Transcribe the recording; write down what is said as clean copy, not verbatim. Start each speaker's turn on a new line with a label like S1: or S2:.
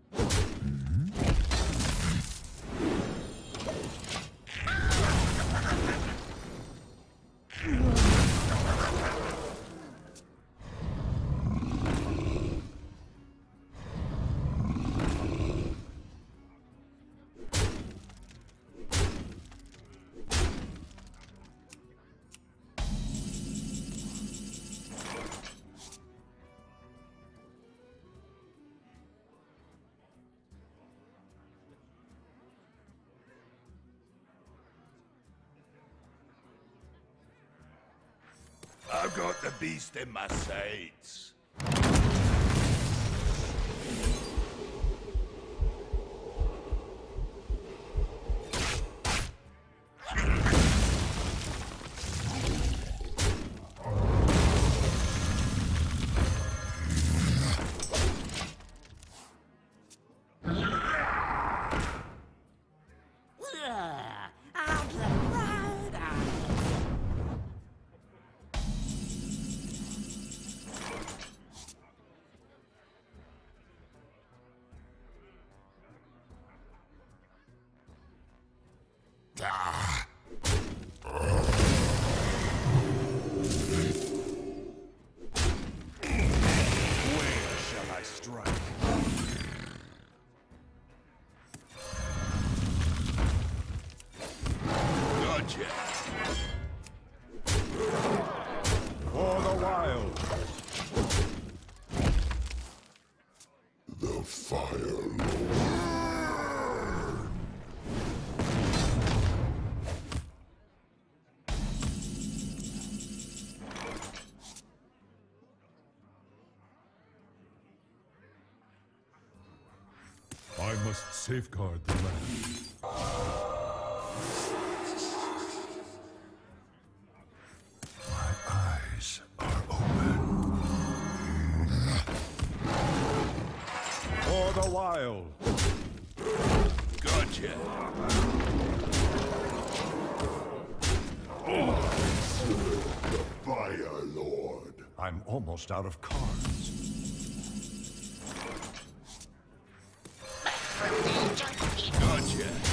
S1: I've got the beast in my sights.
S2: For the wild.
S3: The Fire Lord.
S2: I must safeguard the land. My eyes are open. For the wild.
S1: Gotcha.
S3: The Fire Lord.
S2: I'm almost out of cards.
S1: Gotcha.